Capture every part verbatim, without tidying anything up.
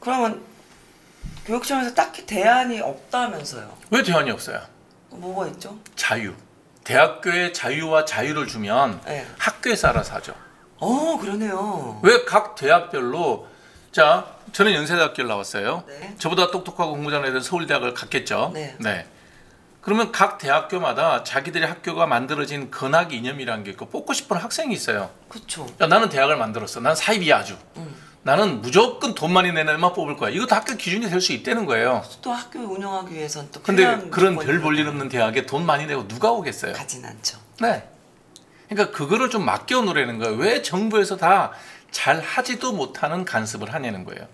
그러면 교육청에서 딱히 대안이 없다면서요? 왜 대안이 없어요? 뭐가 있죠? 자유. 대학교에 자유와 자유를 주면 네. 학교에서 알아서 하죠. 어, 그러네요. 왜 각 대학별로, 자, 저는 연세대학교를 나왔어요. 네. 저보다 똑똑하고 공부 잘하는 애들은 서울대학을 갔겠죠. 네. 네. 그러면 각 대학교마다 자기들의 학교가 만들어진 근학 이념이라는 게 있고 뽑고 싶은 학생이 있어요. 그쵸. 야, 나는 대학을 만들었어. 난 사입이야 아주. 음. 나는 무조건 돈 많이 내는 애만 뽑을 거야. 이것도 학교 기준이 될 수 있다는 거예요. 또 학교 운영하기 위해서는 또 근데 필요한 그런 조건이 별 볼 일 없는 대학에 돈 많이 내고 누가 오겠어요? 가진 않죠. 네. 그러니까 그거를 좀 맡겨 놓으라는 거예요. 왜 정부에서 다 잘 하지도 못하는 간섭을 하냐는 거예요.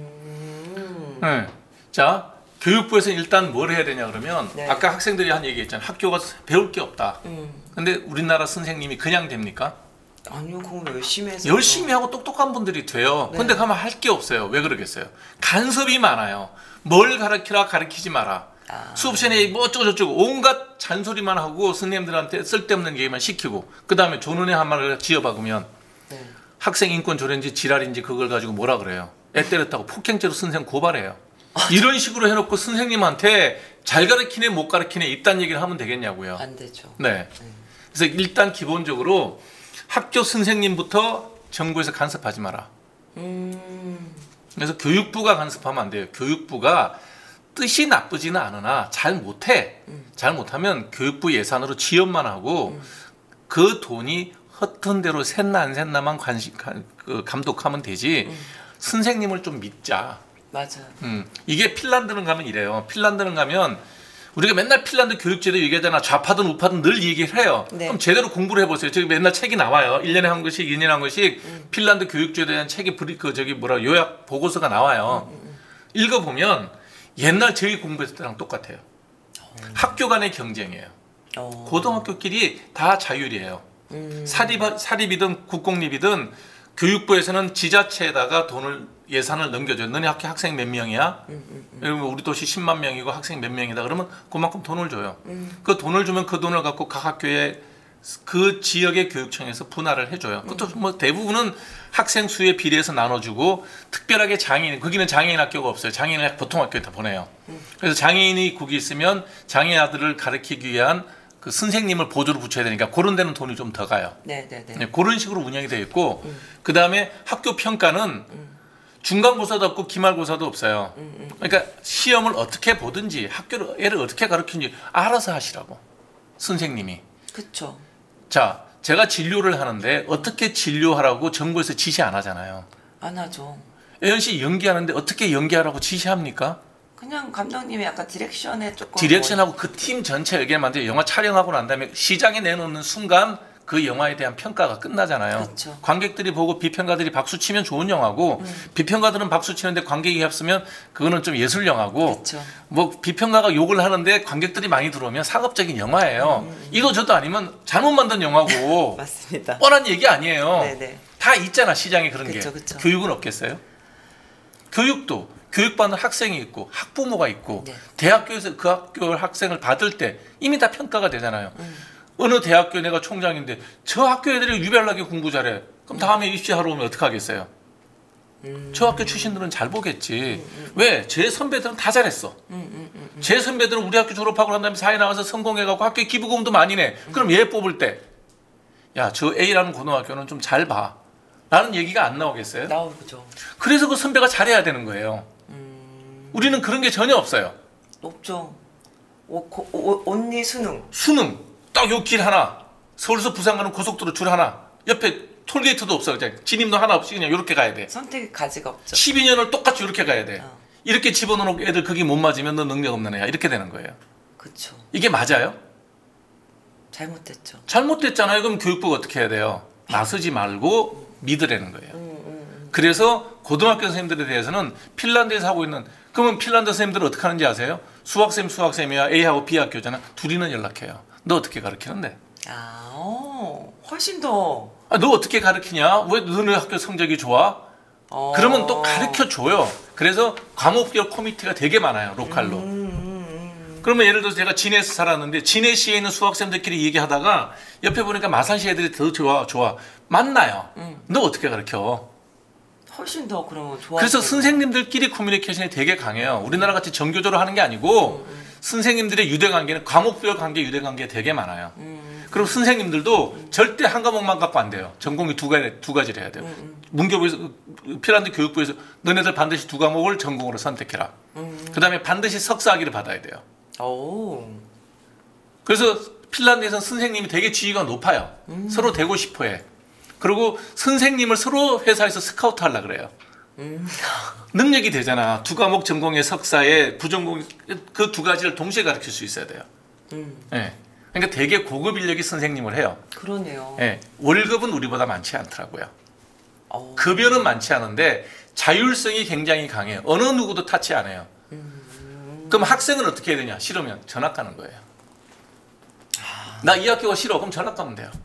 음. 네. 자, 교육부에서 일단 뭘 해야 되냐 그러면 네. 아까 학생들이 한 얘기 있잖아요. 학교가 배울 게 없다. 음. 근데 우리나라 선생님이 그냥 됩니까? 아니요, 그건 열심히 해서. 열심히 하고 똑똑한 분들이 돼요. 네. 근데 가면 할 게 없어요. 왜 그러겠어요? 간섭이 많아요. 뭘 가르치라 가르치지 마라. 아. 수업 시간에 뭐 어쩌고 저쩌고 온갖 잔소리만 하고 선생님들한테 쓸데없는 얘기만 시키고 그 다음에 조는의 한 말을 지어박으면 네. 학생 인권 조례인지 지랄인지 그걸 가지고 뭐라 그래요? 애 때렸다고 폭행죄로 선생님 고발해요. 이런 식으로 해놓고 선생님한테 잘 가르치네 못 가르치네 이딴 얘기를 하면 되겠냐고요. 안 되죠. 네. 그래서 일단 기본적으로 학교 선생님부터 정부에서 간섭하지 마라. 음. 그래서 교육부가 간섭하면 안 돼요. 교육부가 뜻이 나쁘지는 않으나 잘 못해. 음. 잘 못하면 교육부 예산으로 지원만 하고 음. 그 돈이 허튼 대로 샜나 안 샜나만 관심, 그 감독하면 되지. 음. 선생님을 좀 믿자. 맞아요. 음, 이게 핀란드는 가면 이래요. 핀란드는 가면 우리가 맨날 핀란드 교육제도 얘기하잖아. 좌파든 우파든 늘 얘기를 해요. 네. 그럼 제대로 공부를 해보세요. 저기 맨날 책이 나와요. 일 년에 한 권씩, 이 년에 한 권씩 음. 핀란드 교육제도에 대한 책이 그 저기 뭐라 요약 보고서가 나와요. 음, 음, 읽어보면 옛날 저희 공부했을 때랑 똑같아요. 음. 학교 간의 경쟁이에요. 어. 고등학교끼리 다 자율이에요. 음. 사립, 사립이든 국공립이든 교육부에서는 지자체에다가 돈을 예산을 넘겨줘요. 너네 학교 학생 몇 명이야? 음, 음, 음. 그러면 우리 도시 십만 명이고 학생 몇 명이다. 그러면 그만큼 돈을 줘요. 음. 그 돈을 주면 그 돈을 갖고 각 학교에 그 지역의 교육청에서 분할을 해줘요. 그것도 뭐 대부분은 학생 수에 비례해서 나눠주고 특별하게 장애인, 거기는 장애인 학교가 없어요. 장애인을 보통 학교에 다 보내요. 그래서 장애인이 거기 있으면 장애인 아들을 가르치기 위한 그 선생님을 보조로 붙여야 되니까 그런 데는 돈이 좀 더 가요. 네, 네, 네. 네, 그런 식으로 운영이 되어 있고 음. 그 다음에 학교 평가는 음. 중간고사도 없고 기말고사도 없어요. 음, 음. 그러니까 시험을 어떻게 보든지 학교를 애를 어떻게 가르치는지 알아서 하시라고 선생님이. 그쵸. 자, 제가 진료를 하는데 어떻게 진료하라고 정부에서 지시 안 하잖아요. 안 하죠. 애연 씨 연기하는데 어떻게 연기하라고 지시합니까? 그냥 감독님이 약간 디렉션에 조금 디렉션하고 그 팀 전체 의견을 만들어 영화 촬영하고 난 다음에 시장에 내놓는 순간 그 영화에 대한 평가가 끝나잖아요. 그쵸. 관객들이 보고 비평가들이 박수 치면 좋은 영화고 음. 비평가들은 박수 치는데 관객이 합쓰면 그거는 좀 예술 영화고 그쵸. 뭐 비평가가 욕을 하는데 관객들이 많이 들어오면 상업적인 영화예요. 음. 이도 저도 아니면 잘못 만든 영화고 맞습니다. 뻔한 얘기 아니에요. 네네. 다 있잖아 시장에 그런 그쵸, 게. 그쵸. 교육은 없겠어요? 교육도 교육받는 학생이 있고 학부모가 있고 네. 대학교에서 그 학교 학생을 받을 때 이미 다 평가가 되잖아요. 음. 어느 대학교 내가 총장인데 저 학교 애들이 유별나게 공부 잘해. 그럼 다음에 입시하러 오면 어떡하겠어요? 음. 저 학교 출신들은 잘 보겠지. 왜? 제 선배들은 다 잘했어. 음, 음, 음, 음. 제 선배들은 우리 학교 졸업하고 난 다음에 사회 나가서 성공해갖고 학교에 기부금도 많이 내. 그럼 얘 뽑을 때 야, 저 A라는 고등학교는 좀 잘 봐. 라는 얘기가 안 나오겠어요? 나오죠. 그래서 그 선배가 잘해야 되는 거예요. 음. 우리는 그런 게 전혀 없어요. 없죠. 오, 고, 오, 온리 수능. 수능 딱 요 길 하나 서울에서 부산 가는 고속도로 줄 하나 옆에 톨게이트도 없어. 그냥 진입로 하나 없이 그냥 이렇게 가야 돼. 선택의 가지가 없죠. 십이 년을 똑같이 이렇게 가야 돼. 어. 이렇게 집어넣고 애들 거기 못 맞으면 너 능력 없는 애야. 이렇게 되는 거예요. 그쵸. 이게 맞아요? 잘못됐죠. 잘못됐잖아요. 그럼 교육부가 어떻게 해야 돼요? 나서지 말고 믿으라는 거예요. 음, 음, 음. 그래서 고등학교 선생님들에 대해서는 핀란드에서 하고 있는 그러면 핀란드 선생님들은 어떻게 하는지 아세요? 수학쌤 수학쌤이야 A하고 B 학교잖아. 둘이는 연락해요. 너 어떻게 가르치는데? 아, 어, 훨씬 더. 아, 너 어떻게 가르치냐? 왜 너네 학교 성적이 좋아? 어. 그러면 또 가르쳐줘요. 그래서 과목별 코미티가 되게 많아요. 로컬로. 음, 음, 음. 그러면 예를 들어서 제가 진해에서 살았는데 진해시에 있는 수학생들끼리 얘기하다가 옆에 보니까 마산시 애들이 더 좋아 좋아 만나요. 음. 너 어떻게 가르쳐? 훨씬 더 그러면 좋아. 그래서 선생님들끼리 커뮤니케이션이 되게 강해요. 우리나라 같이 정교조로 하는 게 아니고 음, 음. 선생님들의 유대 관계는 과목별 관계, 유대 관계 되게 많아요. 음, 그리고 선생님들도 음. 절대 한 과목만 갖고 안 돼요. 전공이 두 가지 두 가지를 해야 돼요. 음, 음. 문교부에서 핀란드 교육부에서 너네들 반드시 두 과목을 전공으로 선택해라. 음. 그다음에 반드시 석사학위를 받아야 돼요. 오. 그래서 핀란드에서는 선생님이 되게 지위가 높아요. 음. 서로 되고 싶어해. 그리고 선생님을 서로 회사에서 스카우트 하려고 그래요. 음. 능력이 되잖아. 두 과목 전공의 석사에 부전공 그 두 가지를 동시에 가르칠 수 있어야 돼요. 음. 예. 그러니까 되게 고급 인력이 선생님을 해요. 그러네요. 예. 월급은 우리보다 많지 않더라고요. 어. 급여는 많지 않은데 자율성이 굉장히 강해요. 어느 누구도 타치 안 해요. 음. 그럼 학생은 어떻게 해야 되냐? 싫으면 전학 가는 거예요. 나 이 학교가 싫어. 그럼 전학 가면 돼요.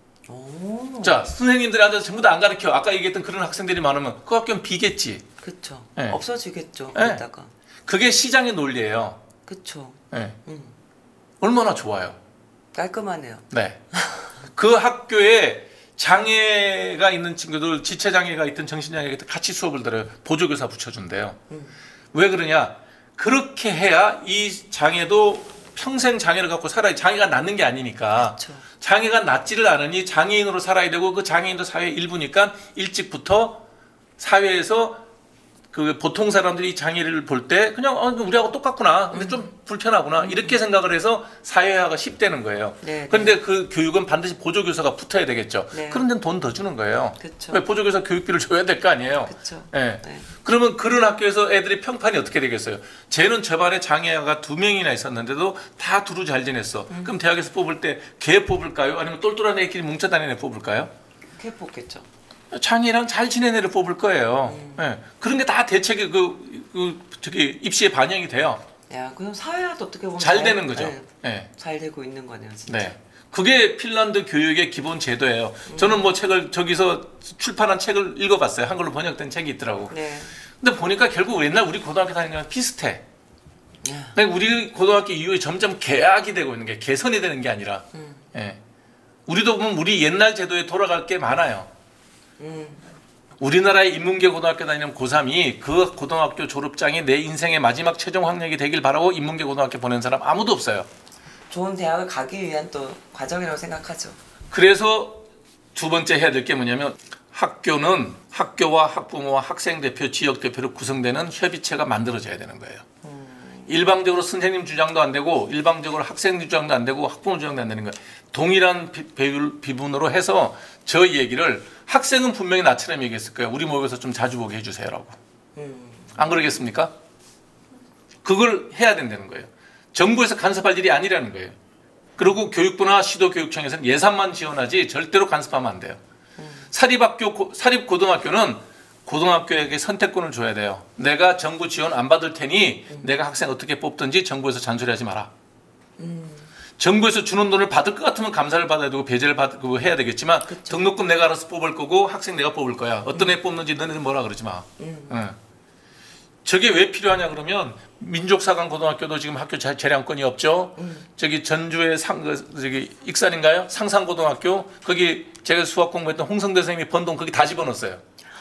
오. 자, 선생님들이 앉아서 전부 다 안 가르쳐. 아까 얘기했던 그런 학생들이 많으면 그 학교는 비겠지. 그쵸. 네. 없어지겠죠. 네. 이따가. 그게 시장의 논리예요. 그쵸. 네. 음. 얼마나 좋아요. 깔끔하네요. 네. 그 학교에 장애가 있는 친구들, 지체장애가 있든 정신장애가 있든 같이 수업을 들어요. 보조교사 붙여준대요. 음. 왜 그러냐? 그렇게 해야 이 장애도 평생 장애를 갖고 살아야, 장애가 낫는 게 아니니까. 그쵸. 장애가 낫지를 않으니 장애인으로 살아야 되고 그 장애인도 사회의 일부니까 일찍부터 사회에서 그 보통 사람들이 장애를 볼 때 그냥 어, 우리하고 똑같구나. 근데 좀 불편하구나. 이렇게 생각을 해서 사회화가 쉽다는 거예요. 네, 그런데 그 교육은 반드시 보조교사가 붙어야 되겠죠. 네. 그런 데는 돈 더 주는 거예요. 그쵸. 왜 보조교사 교육비를 줘야 될 거 아니에요. 그쵸. 예. 네. 그러면 그런 학교에서 애들이 평판이 어떻게 되겠어요? 쟤는 저반에 장애아가 두 명이나 있었는데도 다 두루 잘 지냈어. 음. 그럼 대학에서 뽑을 때 걔 뽑을까요? 아니면 똘똘한 애끼리 뭉쳐 다니는 애 뽑을까요? 그렇게 뽑겠죠. 장애랑 잘 지낸 애를 뽑을 거예요. 음. 예. 그런 게 다 대책에 그, 그 저기 입시에 반영이 돼요. 야, 그럼 사회화도 어떻게 보면 잘 되는 거죠. 네, 예. 잘 되고 있는 거네요, 진짜. 네. 그게 핀란드 교육의 기본 제도예요. 음. 저는 뭐 책을 저기서 출판한 책을 읽어봤어요. 한글로 번역된 책이 있더라고. 네. 근데 보니까 결국 옛날 우리 고등학교 다니는 거랑 비슷해. 야. 그러니까 우리 고등학교 이후에 점점 개악이 되고 있는 게 개선이 되는 게 아니라, 음. 예. 우리도 보면 우리 옛날 제도에 돌아갈 게 많아요. 음. 우리나라의 인문계 고등학교 다니는 고삼이 그 고등학교 졸업장이 내 인생의 마지막 최종 학력이 되길 바라고 인문계 고등학교 보낸 사람 아무도 없어요. 좋은 대학을 가기 위한 또 과정이라고 생각하죠. 그래서 두 번째 해야 될 게 뭐냐면 학교는 학교와 학부모와 학생 대표, 지역 대표로 구성되는 협의체가 만들어져야 되는 거예요. 음. 일방적으로 선생님 주장도 안 되고 일방적으로 학생 주장도 안 되고 학부모 주장도 안 되는 거예요. 동일한 비, 배율, 비분으로 해서 저 얘기를 학생은 분명히 나처럼 얘기했을 거예요. 우리 모임에서 좀 자주 보게 해주세요라고. 음. 안 그러겠습니까? 그걸 해야 된다는 거예요. 정부에서 간섭할 일이 아니라는 거예요. 그리고 교육부나 시도교육청에서는 예산만 지원하지 절대로 간섭하면 안 돼요. 음. 사립학교, 사립고등학교는 고등학교에게 선택권을 줘야 돼요. 내가 정부 지원 안 받을 테니 음. 내가 학생 어떻게 뽑든지 정부에서 잔소리하지 마라. 음. 정부에서 주는 돈을 받을 것 같으면 감사를 받아야 되고 배제를 받고 해야 되겠지만 그쵸. 등록금 내가 알아서 뽑을 거고 학생 내가 뽑을 거야. 어떤 애 뽑는지 너네들 뭐라 그러지 마. 음. 응. 저게 왜 필요하냐 그러면 민족사관 고등학교도 지금 학교 재- 재량권이 없죠. 음. 저기 전주의 상 그, 저기 익산인가요? 상산고등학교 거기 제가 수학 공부했던 홍성대 선생님이 번 돈 거기 다 집어넣었어요.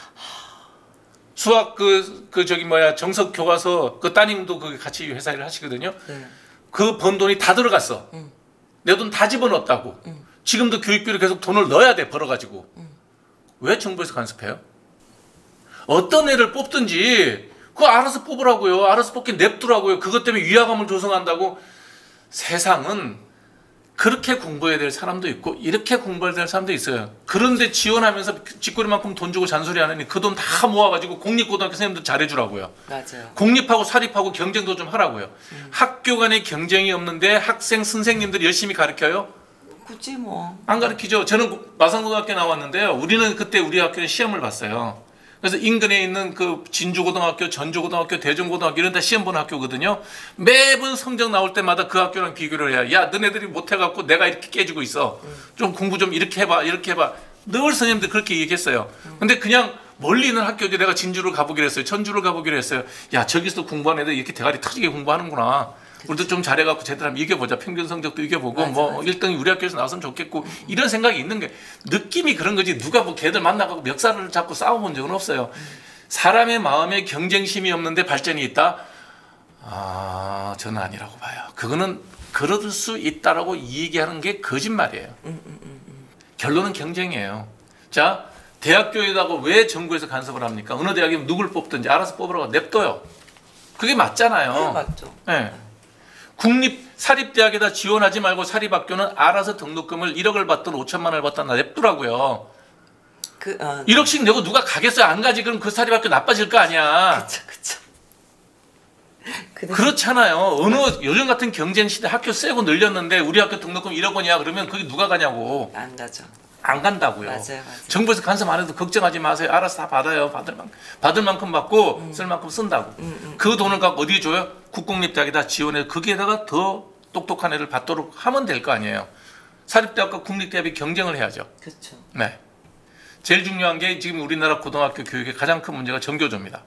수학 그, 그 저기 뭐야 정석 교과서 그 따님도 그 같이 회사 일을 하시거든요. 네. 그 번 돈이 다 들어갔어. 음. 내 돈 다 집어넣었다고. 음. 지금도 교육비를 계속 돈을 넣어야 돼 벌어가지고. 음. 왜 정부에서 간섭해요? 어떤 애를 뽑든지 그거 알아서 뽑으라고요. 알아서 뽑긴 냅두라고요. 그것 때문에 위화감을 조성한다고. 세상은 그렇게 공부해야 될 사람도 있고 이렇게 공부해야 될 사람도 있어요. 그런데 지원하면서 쥐꼬리만큼 돈 주고 잔소리하느니 그 돈 다 모아가지고 국립고등학교 선생님들 잘해주라고요. 맞아요. 공립하고 사립하고 경쟁도 좀 하라고요. 음. 학교 간에 경쟁이 없는데 학생 선생님들이 열심히 가르쳐요? 굳이 뭐. 안 가르치죠. 저는 마산고등학교 나왔는데요. 우리는 그때 우리 학교에 시험을 봤어요. 그래서 인근에 있는 그 진주고등학교, 전주고등학교, 대전고등학교 이런 데 시험 보는 학교거든요. 매번 성적 나올 때마다 그 학교랑 비교를 해요. 야, 너네들이 못해갖고 내가 이렇게 깨지고 있어. 좀 공부 좀 이렇게 해봐, 이렇게 해봐. 늘 선생님들 그렇게 얘기했어요. 근데 그냥 멀리 있는 학교에 내가 진주를 가보기로 했어요. 천주를 가보기로 했어요. 야, 저기서 공부하는 애들 이렇게 대가리 터지게 공부하는구나. 우리도 좀 잘해갖고 제대로 한번 이겨보자. 평균 성적도 이겨보고 맞아, 뭐 맞아. 일 등이 우리 학교에서 나왔으면 좋겠고 이런 생각이 있는 게 느낌이 그런 거지. 누가 뭐 걔들 만나고 멱살을 잡고 싸워본 적은 없어요. 사람의 마음에 경쟁심이 없는데 발전이 있다? 아, 저는 아니라고 봐요. 그거는 그럴 수 있다라고 얘기하는 게 거짓말이에요. 음, 음, 음, 음. 결론은 경쟁이에요. 자, 대학교에다가 왜 정부에서 간섭을 합니까? 어느 대학이면 누굴 뽑든지 알아서 뽑으라고 냅둬요. 그게 맞잖아요. 네, 맞죠. 네. 국립 사립대학에다 지원하지 말고 사립학교는 알아서 등록금을 일억을 받든 오천만 원을 받든 냅두라고요. 그, 어, 일억씩 내고 누가 가겠어요? 안 가지? 그럼 그 사립학교 나빠질 거 아니야. 그쵸, 그쵸. 근데 그렇잖아요. 어느 요즘 같은 경쟁 시대 학교 세고 늘렸는데 우리 학교 등록금 일억 원이야 그러면 그게 누가 가냐고. 안 가죠. 안 간다고요. 맞아요, 맞아요. 정부에서 간섭 안 해도 걱정하지 마세요. 알아서 다 받아요. 받을 만 받을 만큼 받고 음. 쓸 만큼 쓴다고. 음, 음. 그 돈을 갖고 어디에 줘요? 국공립대학에다 지원해 거기에다가 더 똑똑한 애를 받도록 하면 될 거 아니에요. 사립대학과 국립대학이 경쟁을 해야죠. 그렇죠. 네. 제일 중요한 게 지금 우리나라 고등학교 교육의 가장 큰 문제가 정교조입니다.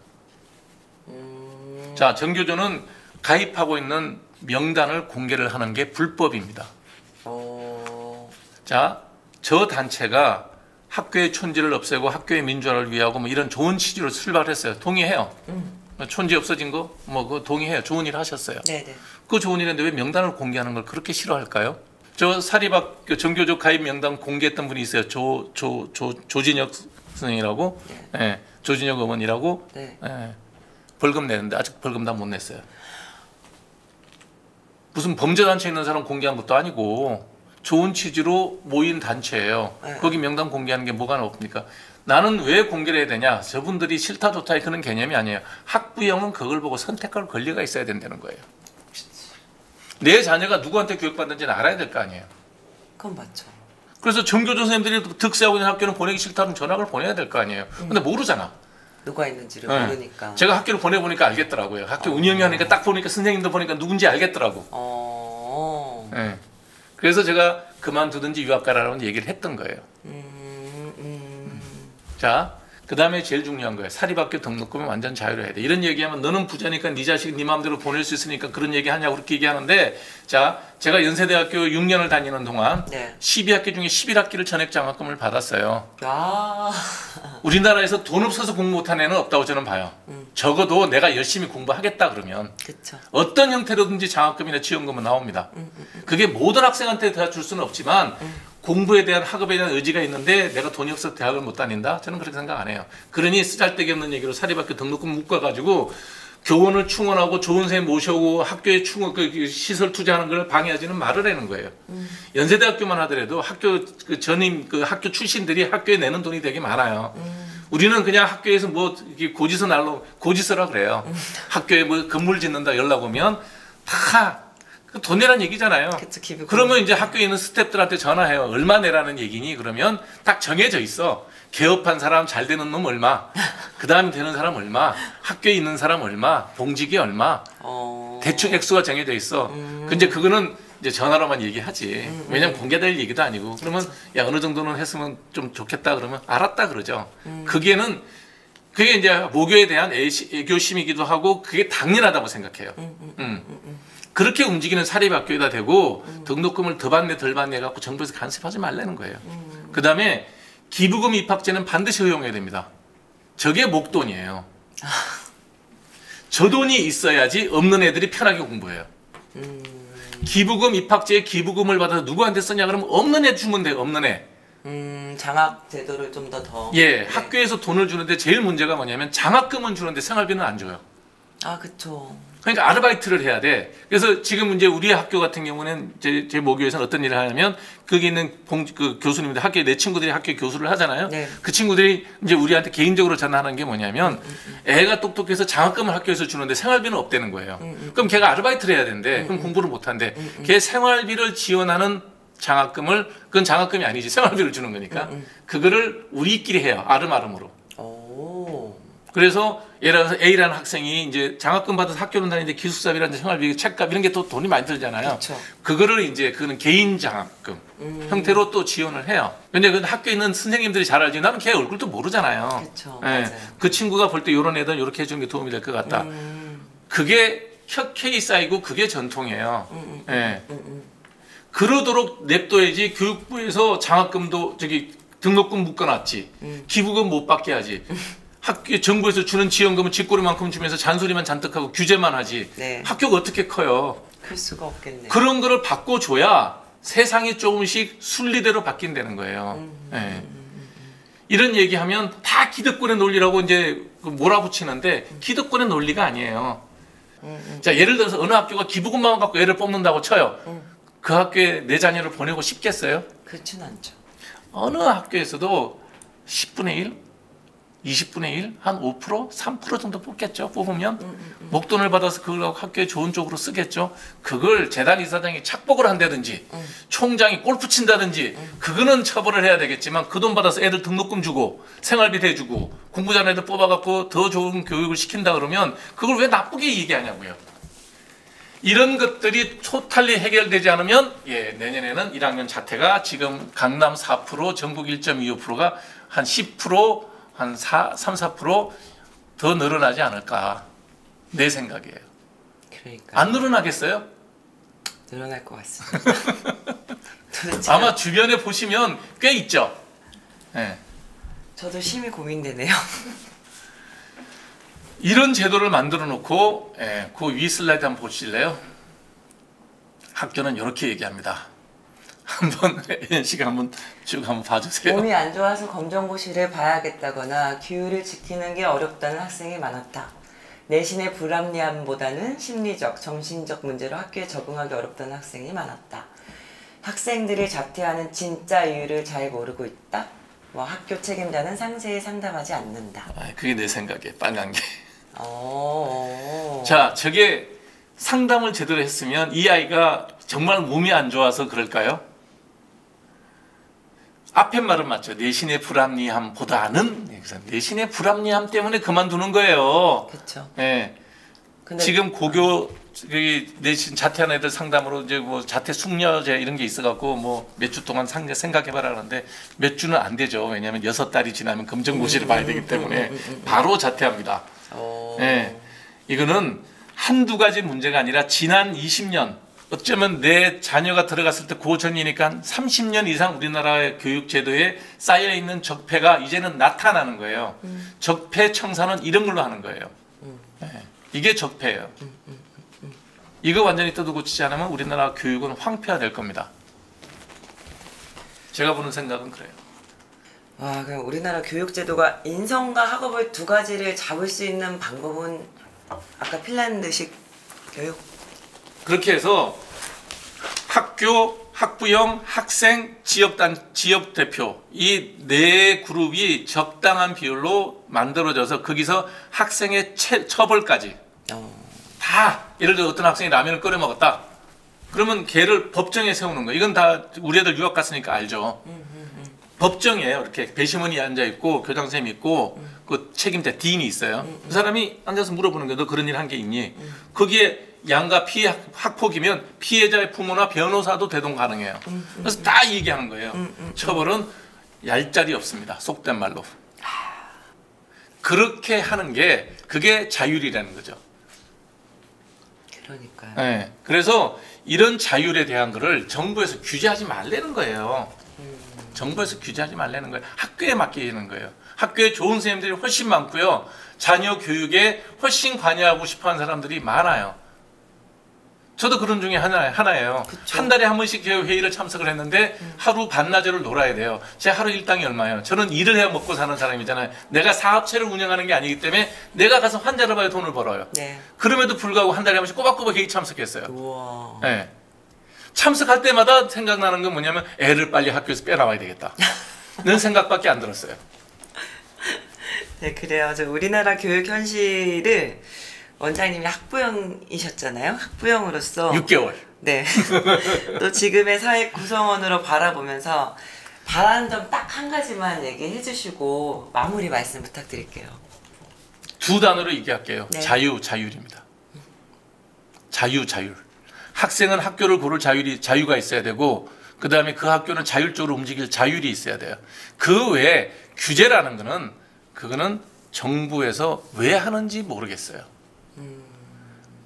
음, 자, 정교조는 가입하고 있는 명단을 공개를 하는 게 불법입니다. 어, 자, 저 단체가 학교의 촌지를 없애고 학교의 민주화를 위하고 뭐 이런 좋은 취지로 출발했어요. 동의해요. 음, 촌지 없어진 거 뭐 그거 동의해요. 좋은 일 하셨어요. 네네. 그 좋은 일인데 왜 명단을 공개하는 걸 그렇게 싫어할까요? 저 사립학교 정교조 가입 명단 공개했던 분이 있어요. 조 조 조 조진혁 선생이라고, 네. 예, 조진혁 어머니라고, 네. 예, 벌금 내는데 아직 벌금 다 못 냈어요. 무슨 범죄 단체에 있는 사람 공개한 것도 아니고 좋은 취지로 모인 단체예요. 네. 거기 명단 공개하는 게 뭐가 나옵니까? 나는 왜 공개를 해야 되냐? 저분들이 싫다 좋다의 그런 개념이 아니에요. 학부형은 그걸 보고 선택할 권리가 있어야 된다는 거예요. 내 자녀가 누구한테 교육받는지는 알아야 될 거 아니에요. 그건 맞죠. 그래서 정교조 선생님들이 득세하고 있는 학교는 보내기 싫다는 전학을 보내야 될 거 아니에요. 근데 모르잖아. 누가 있는지를 네. 모르니까. 제가 학교를 보내보니까 알겠더라고요. 학교 운영위 하니까 딱 보니까 선생님도 보니까 누군지 알겠더라고. 어, 네. 그래서 제가 그만두든지 유학 가라는 얘기를 했던 거예요. 음, 음, 자, 그 다음에 제일 중요한 거예요. 사립학교 등록금은 완전 자유로워야 돼. 이런 얘기하면 너는 부자니까 네 자식 네 마음대로 보낼 수 있으니까 그런 얘기 하냐고 그렇게 얘기하는데, 자, 제가 연세대학교 육 년을 다니는 동안 네. 십이 학기 중에 십일 학기를 전액 장학금을 받았어요. 야, 우리나라에서 돈 없어서 공부 못한 애는 없다고 저는 봐요. 음. 적어도 내가 열심히 공부하겠다 그러면 그쵸. 어떤 형태로든지 장학금이나 지원금은 나옵니다. 음, 음, 음. 그게 모든 학생한테 다 줄 수는 없지만 음. 공부에 대한 학업에 대한 의지가 있는데 내가 돈이 없어서 대학을 못 다닌다? 저는 그렇게 생각 안 해요. 그러니 쓰잘데기 없는 얘기로 사립학교 등록금 묶어가지고 교원을 충원하고 좋은 선생님 모셔오고 학교에 충원, 그 시설 투자하는 걸 방해하지는 말으라는 거예요. 음. 연세대학교만 하더라도 학교 그 전임 그 학교 출신들이 학교에 내는 돈이 되게 많아요. 음. 우리는 그냥 학교에서 뭐 이렇게 고지서 날로 고지서라 그래요. 음. 학교에 뭐 건물 짓는다 연락 오면 다 돈 내라는 얘기잖아요. 그쵸, 기부. 그러면 이제 학교에 있는 스태프들한테 전화해요. 얼마 내라는 얘기니? 그러면 딱 정해져 있어. 개업한 사람, 잘 되는 놈 얼마, 그 다음에 되는 사람 얼마, 학교에 있는 사람 얼마, 봉직이 얼마, 어, 대충 액수가 정해져 있어. 음. 근데 그거는 이제 전화로만 얘기하지. 음, 왜냐면 공개될 얘기도 아니고. 그러면 야 어느 정도는 했으면 좀 좋겠다 그러면 알았다 그러죠. 음. 그게는 그게 이제 모교에 대한 애시, 애교심이기도 하고 그게 당연하다고 생각해요. 음, 음, 음. 음, 음. 그렇게 움직이는 사립학교에다 대고 등록금을 더 받네 덜 받네 해갖고 정부에서 간섭하지 말라는 거예요. 음. 그 다음에 기부금 입학제는 반드시 허용해야 됩니다. 저게 목돈이에요. 저 돈이 있어야지 없는 애들이 편하게 공부해요. 음. 기부금 입학제에 기부금을 받아서 누구한테 쓰냐 그러면 없는 애 주면 돼요. 없는 애. 음, 장학 제도를 좀 더 더. 예, 네. 학교에서 돈을 주는데 제일 문제가 뭐냐면 장학금은 주는데 생활비는 안 줘요. 아, 그쵸. 그러니까 아르바이트를 해야 돼. 그래서 지금 이제 우리 학교 같은 경우는 제, 제 모교에서는 어떤 일을 하냐면 거기 있는 봉, 그 교수님들 학교에 내 친구들이 학교에 교수를 하잖아요. 네. 그 친구들이 이제 우리한테 개인적으로 전화하는 게 뭐냐면 애가 똑똑해서 장학금을 학교에서 주는데 생활비는 없다는 거예요. 음, 음. 그럼 걔가 아르바이트를 해야 된대. 음, 그럼 음. 공부를 못 한대. 음, 음. 걔 생활비를 지원하는 장학금을 그건 장학금이 아니지 생활비를 주는 거니까 음, 음. 그거를 우리끼리 해요. 아름아름으로. 오. 그래서 예를 들어서 A라는 학생이 이제 장학금 받아서 학교를 다니는데 기숙사비라든지 생활비, 책값 이런 게 또 돈이 많이 들잖아요. 그쵸. 그거를 이제 그는 개인 장학금 음. 형태로 또 지원을 해요. 근데 그 학교에 있는 선생님들이 잘 알지. 나는 걔 얼굴도 모르잖아요. 그쵸. 예, 맞아요. 그 친구가 볼 때 이런 애들 이렇게 해주는 게 도움이 될 것 같다. 음. 그게 켜켜이 쌓이고 그게 전통이에요. 음, 음, 예. 음, 음. 그러도록 냅둬야지. 교육부에서 장학금도 저기 등록금 묶어놨지. 음. 기부금 못 받게 하지. 학교 정부에서 주는 지원금은 쥐꼬리만큼 주면서 잔소리만 잔뜩 하고 규제만 하지. 네. 학교가 어떻게 커요? 클 수가 없겠네. 그런 거를 바꿔줘야 세상이 조금씩 순리대로 바뀐다는 거예요. 음, 예. 음, 음, 이런 얘기하면 다 기득권의 논리라고 이제 몰아붙이는데 기득권의 논리가 아니에요. 음, 음. 자, 예를 들어서 어느 학교가 기부금만 갖고 애를 뽑는다고 쳐요. 음. 그 학교에 내 자녀를 보내고 싶겠어요? 그렇진 않죠. 어느 학교에서도 십분의 일, 이십분의 일, 한 오 퍼센트, 삼 퍼센트 정도 뽑겠죠. 뽑으면 음, 음, 음. 목돈을 받아서 그걸 학교에 좋은 쪽으로 쓰겠죠. 그걸 재단 이사장이 착복을 한다든지 음. 총장이 골프 친다든지 그거는 처벌을 해야 되겠지만 그 돈 받아서 애들 등록금 주고 생활비 대주고 공부 잘하는 애들 뽑아갖고 더 좋은 교육을 시킨다 그러면 그걸 왜 나쁘게 얘기하냐고요. 이런 것들이 토탈리 해결되지 않으면 예, 내년에는 일 학년 자퇴가 지금 강남 사 퍼센트, 전국 일 점 이오 퍼센트가 한 십 퍼센트, 한 사, 삼, 사 퍼센트 더 늘어나지 않을까 내 생각이에요. 그러니까 안 늘어나겠어요? 늘어날 것 같습니다. 도대체 아마 주변에 보시면 꽤 있죠. 예. 저도 심히 고민되네요. 이런 제도를 만들어 놓고 예, 그 위 슬라이드 한번 보실래요? 학교는 이렇게 얘기합니다. 한번 혜연 씨가 한번 쭉 한번 봐주세요. 몸이 안 좋아서 검정고시를 봐야겠다거나 규율을 지키는 게 어렵다는 학생이 많았다. 내신의 불합리함보다는 심리적, 정신적 문제로 학교에 적응하기 어렵다는 학생이 많았다. 학생들이 자퇴하는 진짜 이유를 잘 모르고 있다. 뭐 학교 책임자는 상세히 상담하지 않는다. 아, 그게 내 생각이에요. 빨간 게. 어. 자, 저게 상담을 제대로 했으면 이 아이가 정말 몸이 안 좋아서 그럴까요? 앞에 말은 맞죠. 내신의 불합리함보다는 내신의 불합리함 때문에 그만두는 거예요. 그렇죠. 예. 근데 지금 고교 저기 내신 자퇴하는 애들 상담으로 이제 뭐 자퇴 숙려제 이런 게 있어갖고 뭐 몇 주 동안 상대 생각해봐라 하는데 몇 주는 안 되죠. 왜냐하면 여섯 달이 지나면 검정고시를 봐야 되기 때문에 바로 자퇴합니다. 어. 예. 이거는 한두 가지 문제가 아니라 지난 이십 년 어쩌면 내 자녀가 들어갔을 때 고전이니까 삼십 년 이상 우리나라의 교육제도에 쌓여있는 적폐가 이제는 나타나는 거예요. 음. 적폐 청산은 이런 걸로 하는 거예요. 음. 예. 이게 적폐예요. 음, 음, 음. 이거 완전히 뜯어고치지 않으면 우리나라 교육은 황폐화될 겁니다. 제가 보는 생각은 그래요. 와, 그럼 우리나라 교육제도가 인성과 학업을 두 가지를 잡을 수 있는 방법은 아까 핀란드식 교육? 그렇게 해서 학교, 학부형, 학생, 지역단, 지역대표 이 네 그룹이 적당한 비율로 만들어져서 거기서 학생의 채, 처벌까지 어. 다 예를 들어 어떤 학생이 라면을 끓여 먹었다. 그러면 걔를 법정에 세우는 거예요. 이건 다 우리 애들 유학 갔으니까 알죠. 음, 음, 음. 법정이에요. 이렇게 배심원이 앉아 있고 교장 선생님이 있고 음. 그 책임자 딘이 있어요. 음, 음. 그 사람이 앉아서 물어보는 거예요. 너 그런 일 한 게 있니? 음. 거기에 양가 피해 학폭이면 피해자의 부모나 변호사도 대동 가능해요. 음, 음, 그래서 다 얘기하는 거예요. 음, 음, 처벌은 얄짤이 없습니다. 속된 말로. 그렇게 하는 게 그게 자율이라는 거죠. 그러니까요. 네. 그래서 이런 자율에 대한 거를 정부에서 규제하지 말라는 거예요. 음. 정부에서 규제하지 말라는 거예요. 학교에 맡기는 거예요. 학교에 좋은 선생님들이 훨씬 많고요. 자녀 교육에 훨씬 관여하고 싶어하는 사람들이 많아요. 저도 그런 중에 하나, 하나예요. 그쵸. 한 달에 한 번씩 회의를 참석을 했는데 음. 하루 반나절을 놀아야 돼요. 제 하루 일당이 얼마예요? 저는 일을 해야 먹고 사는 사람이잖아요. 내가 사업체를 운영하는 게 아니기 때문에 내가 가서 환자를 봐야 돈을 벌어요. 네. 그럼에도 불구하고 한 달에 한 번씩 꼬박꼬박 회의 참석했어요. 우와. 네. 참석할 때마다 생각나는 건 뭐냐면 애를 빨리 학교에서 빼나와야 되겠다. 는 생각밖에 안 들었어요. 네, 그래요. 저 우리나라 교육 현실을 원장님이 학부형이셨잖아요. 학부형으로서 육 개월. 네. 또 지금의 사회 구성원으로 바라보면서 바라는 점 딱 한 가지만 얘기해 주시고 마무리 말씀 부탁드릴게요. 두 단어로 얘기할게요. 네. 자유, 자율입니다. 자유, 자율. 학생은 학교를 고를 자율이, 자유가 있어야 되고 그 다음에 그 학교는 자율적으로 움직일 자율이 있어야 돼요. 그 외에 규제라는 거는 그거는 정부에서 왜 하는지 모르겠어요. 음.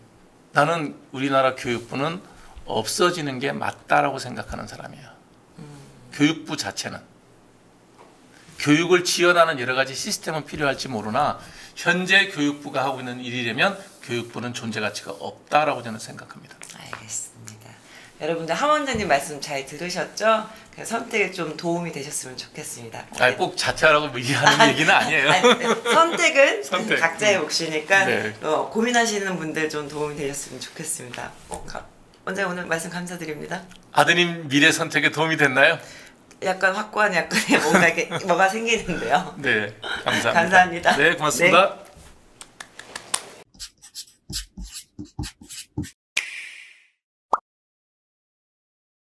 나는 우리나라 교육부는 없어지는 게 맞다라고 생각하는 사람이에요. 음. 교육부 자체는. 교육을 지원하는 여러 가지 시스템은 필요할지 모르나 현재 교육부가 하고 있는 일이라면 교육부는 존재 가치가 없다라고 저는 생각합니다. 알겠습니다. 여러분들 함원장님 말씀 잘 들으셨죠? 그 선택에 좀 도움이 되셨으면 좋겠습니다. 아니, 꼭 자퇴하라고 하는 얘기는 아니에요. 아니, 선택은 선택. 각자의 몫이니까 네. 어, 고민하시는 분들 좀 도움이 되셨으면 좋겠습니다. 어, 가- 원장님 오늘 말씀 감사드립니다. 아드님 미래 선택에 도움이 됐나요? 약간 확고한 약간의 뭔가 이렇게 뭐가 생기는데요. 네, 감사합니다. 감사합니다. 네, 고맙습니다. 네.